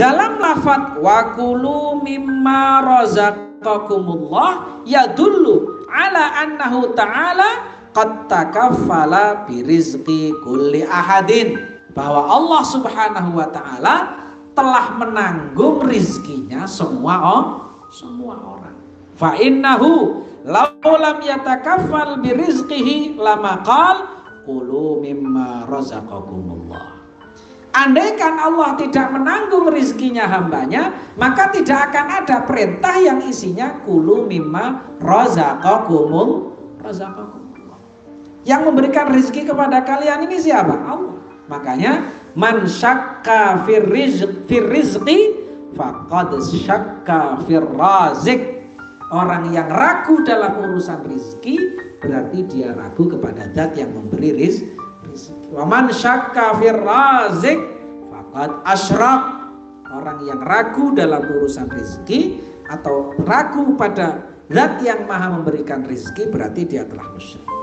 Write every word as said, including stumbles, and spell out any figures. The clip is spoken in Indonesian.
dalam lafadz wa kulu mimma razaqakumullah yadullu ala annahu ta'ala qad takaffala birizqi kulli ahadin, bahwa Allah Subhanahu wa taala telah menanggung rizkinya semua oh, semua orang. Fa innahu law lam yatakaffal birizqihi lama qal kulu mimma razaqakumullah. Andaikan Allah tidak menanggung rizkinya hambanya, maka tidak akan ada perintah yang isinya kulu mimma razaqakumul razaqakumullah. Yang memberikan rizki kepada kalian ini siapa? Allah. Makanya man syakka fir rizqi faqad syakka fir razik. Orang yang ragu dalam urusan rizki berarti dia ragu kepada zat yang memberi rizki. Wa man syakka fir razik faqad asyrak. Orang yang ragu dalam urusan rizki atau ragu pada zat yang maha memberikan rizki berarti dia telah musyrik.